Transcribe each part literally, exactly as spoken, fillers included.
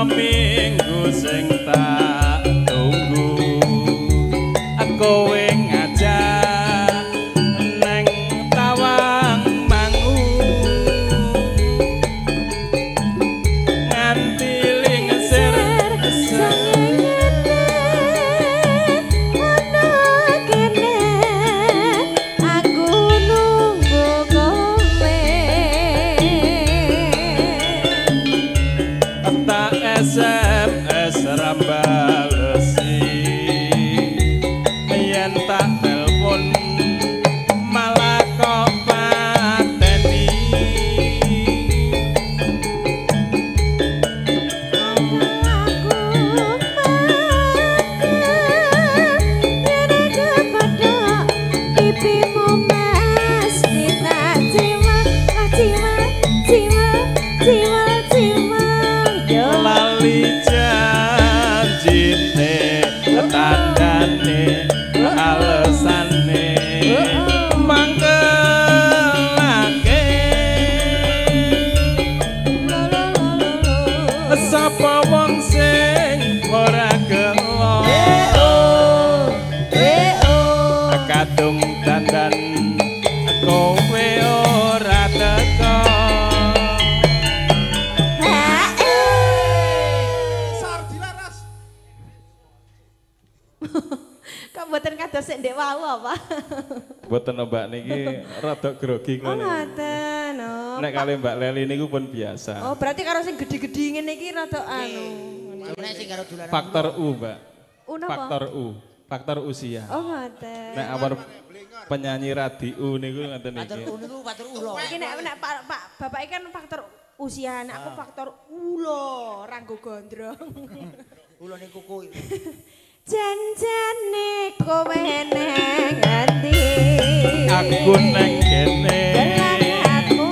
minggu sing tak tunggu kowe ngajak neng Tawang Mangu nganti lingsir sangene ana kene aku nunggu kowe tak S M S rambalesi yen tak telepon malah kok pateni aku makan yen kepadha pipimu mesti tak cimak tak cimak cimak cimak cimak yo lali janjine tandane alesane mangkelake sapa wong sing ora gelo kadung dandan kowe ora teko kok mboten kados sik ndek wau apa? Mboten Mbak niki rada grogi Oh ngono. ngoten. Oh. Nek kali Mbak Leli niku pun biasa. Oh, berarti karo sing gedhi-gedhi ngene iki rada anu. Nek sing karo dolanan. Faktor U, Mbak. U napa? Faktor U. Faktor usia. Oh ngoten. Nek awar penyanyi radio niku ngoten Faktor iki. U niku faktor ulo. Iki nek nek Pak Pak Bapak iki kan faktor usia, nek aku faktor ulo, ranggo gondrong. Ulone kuku. Janjane kowe neng ngendi? Aku neng kene. Gelanganmu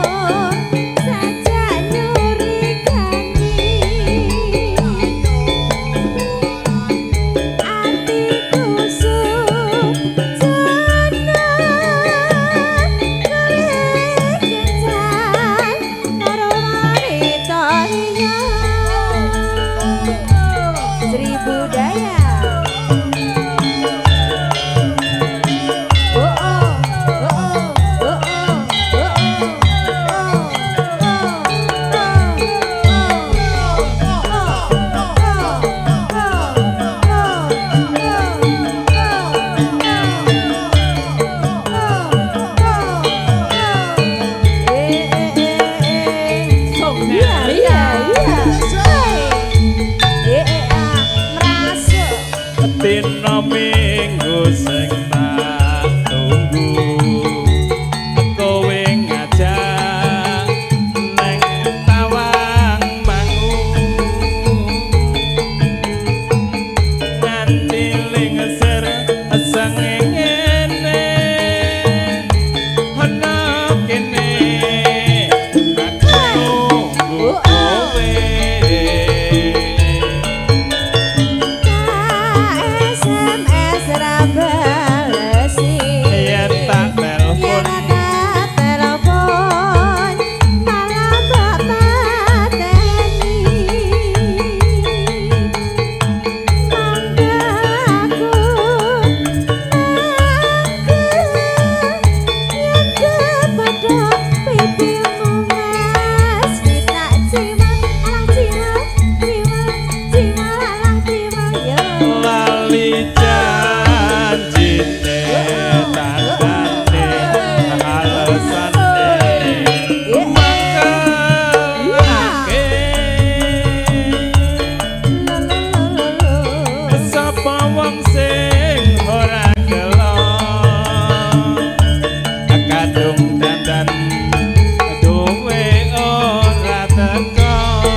saja nyurigani. Atiku sujana kelengetan karo wanita liya. Sri Budaya. Oh oh oh oh Dina minggu sing tak tunggu kowe ngajak neng Tawang Mangu nganti lingsir sangene ana kene aku nunggu kowe S M S rambalesi yen tak telepon telepon malah bapak teni manggaku yen kepada pipimu mas kita cimak alah cimak cimak cimak alah cimak yo lali janjine tandane alesane mangkelake sapa wong sing ora gelo kadung dandan duwe ora teko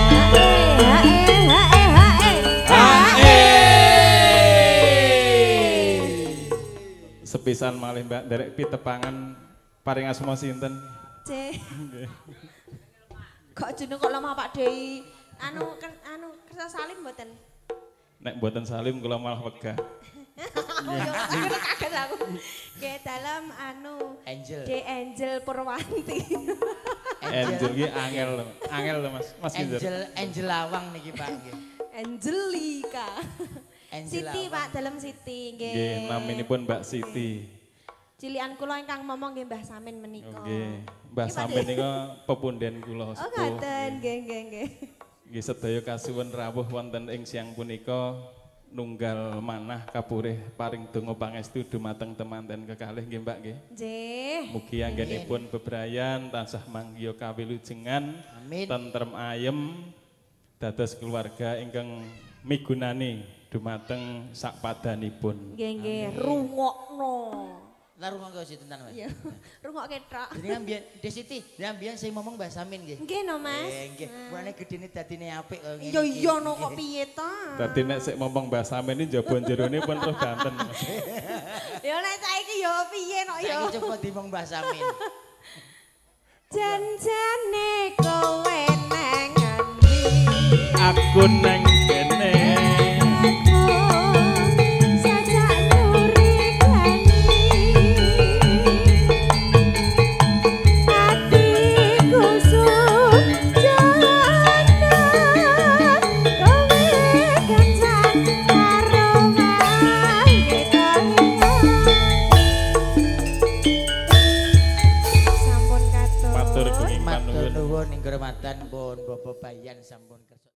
sepisan malih Mbak derek pitepangan paring asma sinten C. Kok jeneng kok lemah Pak Dei. Anu kan anu kersa salim mboten. nek mboten salim kula malah wegah Yo akhirnya kaget aku. Nggih dalam anu Angel. De Angel Purwanti. Angel ki angel lho. Angel lho Mas. Mas Ginzer. Angel Angel Lawang niki Pak nggih. Angelika. Angel Siti Lawang. Pak dalam Siti nggih. Nggih, naminipun Mbak Siti. Cilian kula ingkang momong nggih Mbah Samin menika. Nggih, Mbah Nggih, Pak Samin De. nika pepunden kula Oh sepuh. ngaten nggih nggih nggih. Nggih sedaya kasuwun rawuh wonten ing siang punika nunggal manah kapurih paring donga pangestu dumateng temanten kekalih nggih Mbak nggih. Nggih. Mugi anggenipun bebrayan tansah manggiya kawilujengan, Amin. tentrem ayem dados keluarga ingkang migunani dumateng sakpadanipun. Nggih nggih rungokno. Lah rungok kok sinten Mas? Iya. Rungok ketok. Jenengan mbiyen Desiti, jenengan mbiyen sing ngomong Mbah Samin nggih. Nggih no Mas. Eh nggih, mulane gedene dadine apik kok ngene. Iya iki. iya no kok piye ta? Dadi nek sik ngomong Mbah Samin iki njaba jerone pun terus ganten. Ya nek saiki ya piye no ya. Saiki coba dimong Mbah Samin. Janjane kowe nang endi? Aku nang kene Sajak nyuri gani. Hatiku sujana kowe kencan karo mahkota. Sampun katur. matur kenging Matur panuwun. nuwun ing kehormatan pun Bapak Bayan sampun kersa.